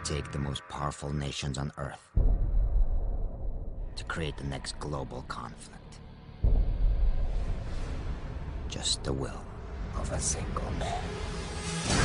can take the most powerful nations on Earth to create the next global conflict. Just the will of a single man.